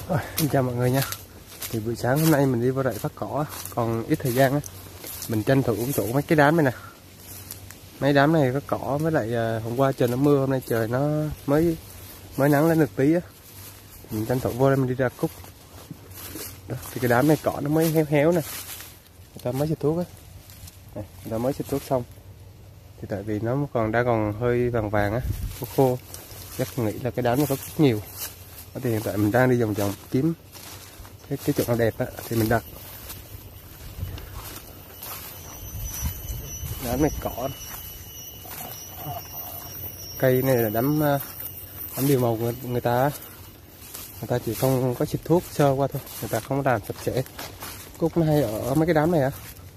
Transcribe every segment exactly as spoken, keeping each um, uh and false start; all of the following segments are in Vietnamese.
Rồi, xin chào mọi người nha. Thì buổi sáng hôm nay mình đi vào rẫy phát cỏ, còn ít thời gian á, mình tranh thủ chỗ mấy cái đám này nè. Mấy đám này có cỏ, với lại à, hôm qua trời nó mưa, hôm nay trời nó mới mới nắng lên được tí á, mình tranh thủ vô đây mình đi ra cúc. Đó, thì cái đám này cỏ nó mới héo héo nè, người ta mới xịt thuốc á, này, người ta mới xịt thuốc xong. Thì tại vì nó còn đang còn hơi vàng vàng á, khô khô, chắc nghĩ là cái đám này có cúc nhiều. Thì hiện tại mình đang đi vòng vòng kiếm cái cái chỗ nào đẹp á thì mình đặt. Đám này cỏ, cây này là đám đám điều màu người, người ta người ta chỉ không có xịt thuốc sơ qua thôi, người ta không làm sạch sẽ. Cúc nó hay ở mấy cái đám này á.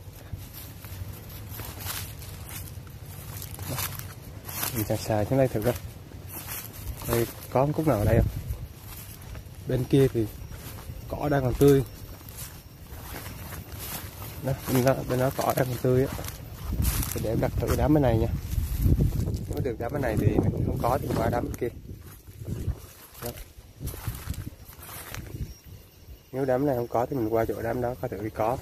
Mình xài xài xuống đây thử coi, đây có cúc nào ở đây không. Bên kia thì cỏ đang còn tươi đó, bên đó, bên đó cỏ đang còn tươi á. Thì để em đặt thử cái đám bên này nha, nếu được đám bên này thì mình không có thì qua đám bên kia đó. Nếu đám này không có thì mình qua chỗ đám đó có thử cái có.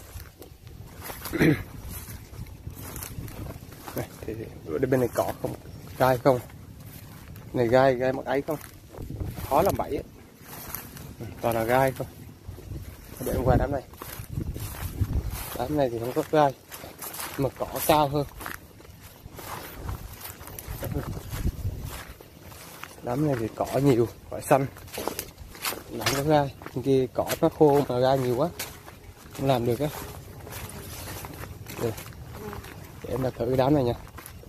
Này, thì ở bên này cỏ không, gai không, này gai gai mắc ấy không, khó làm bẫy ấy. Toàn là gai không. Để em qua đám này, đám này thì không có gai mà cỏ cao hơn. Đám này thì cỏ nhiều, cỏ xanh, không có gai. Bên kia cỏ nó khô mà gai nhiều quá, không làm được á. Để, để em đặt thử cái đám này nha.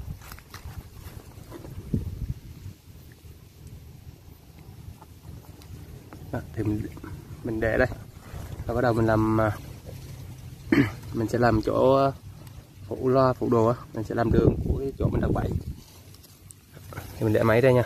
Đó, thì mình, mình để đây, rồi bắt đầu mình làm mình sẽ làm chỗ phụ loa phụ đồ á, mình sẽ làm đường của cái chỗ mình đặt bẫy. Thì mình để máy đây nha.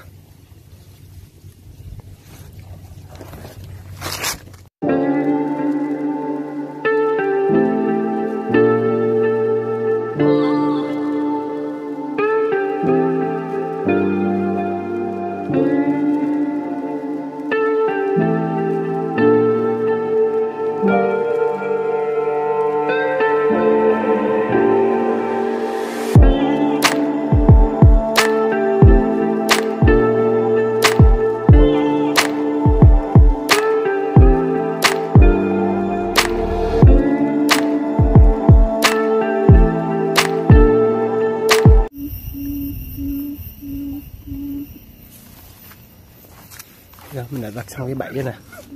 Rồi, mình đã đặt xong cái bẫy đây nè.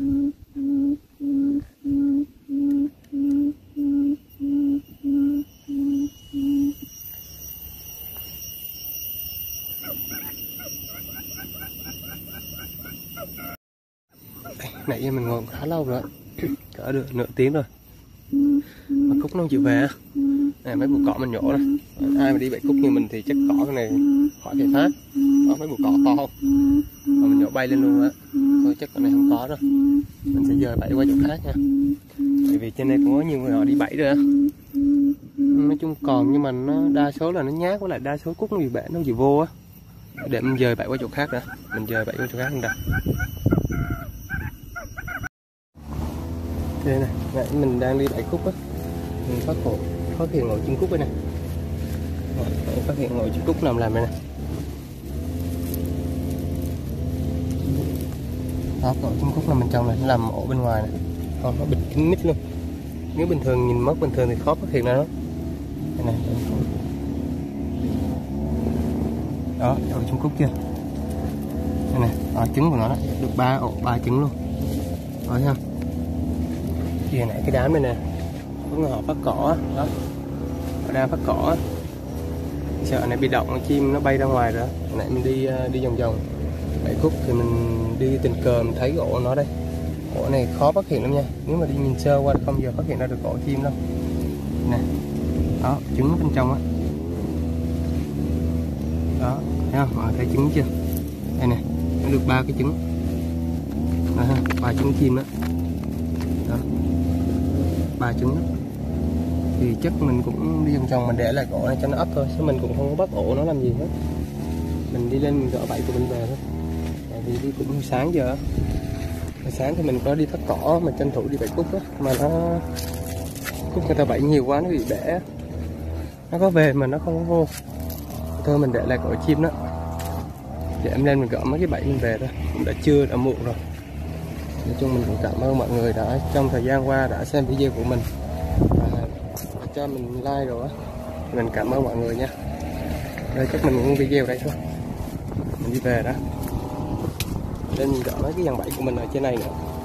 Nãy giờ mình ngồi khá lâu rồi, cỡ được nửa tiếng rồi mà cúc nó không chịu về. Này, mấy bụi cỏ mình nhổ này, ai mà đi bẫy cúc như mình thì chắc cỏ cái này khỏi thể phát. Có mấy bụi cỏ to không mà mình nhổ bay lên luôn á. Thôi chắc cái này không có đâu, mình sẽ dời bẫy qua chỗ khác nha. Tại vì trên đây cũng có nhiều người họ đi bẫy rồi á. Nói chung còn, nhưng mà nó đa số là nó nhát, với lại đa số cúc nó bị bể, nó bị vô á. Để mình dời bẫy qua chỗ khác nữa, mình dời bẫy qua chỗ khác mình đặt. Đây này, nãy mình đang đi bẫy cúc á, mình phát hiện phát hiện ngồi chim cúc đây này. Rồi, phát hiện ngồi chim cúc nằm làm đây này. Đó, ngồi chim cúc nằm bên trong này, nó làm ổ bên ngoài này, còn nó bịt kín mít luôn. Nếu bình thường nhìn mắt bình thường thì khó phát hiện ra nó. Đây này, đó, ổ chim cúc kia. Đây này, đó, trứng của nó đó, được ba ổ ba trứng luôn. Đó thấy không? Thì hồi nãy cái đám này nè, có người họ phát cỏ đó, họ đang phát cỏ, sợ này bị động chim nó bay ra ngoài rồi. Hồi nãy mình đi đi vòng vòng bẫy cúc thì mình đi tình cờ mình thấy cái ổ nó đây. Ổ này khó phát hiện lắm nha, nếu mà đi nhìn sơ qua không giờ phát hiện ra được ổ chim đâu. Nè, đó trứng bên trong á, đó thấy không, mọi người thấy trứng chưa? Đây nè, nó được ba cái trứng, ba trứng chim đó, đó ba trứng đó. Thì chắc mình cũng đi vòng vòng mình để lại ổ này cho nó ấp thôi, chứ mình cũng không có bắt ổ nó làm gì hết. Mình đi lên mình gỡ bẫy của mình về thôi, tại vì đi cũng sáng giờ. sáng thì mình có đi phát cỏ mà tranh thủ đi bẫy cúc á, mà nó cúc người ta bẫy nhiều quá nó bị bể, nó có về mà nó không có vô, thôi mình để lại cỏ chim đó, để em lên mình gỡ mấy cái bẫy mình về thôi, cũng đã trưa đã muộn rồi. Nói chung mình cũng cảm ơn mọi người đã trong thời gian qua đã xem video của mình và cho mình like rồi á, mình cảm ơn mọi người nha. Đây chắc mình cũng video đây thôi, mình đi về đó, lên mình gỡ mấy cái dàn bẫy của mình ở trên này nữa.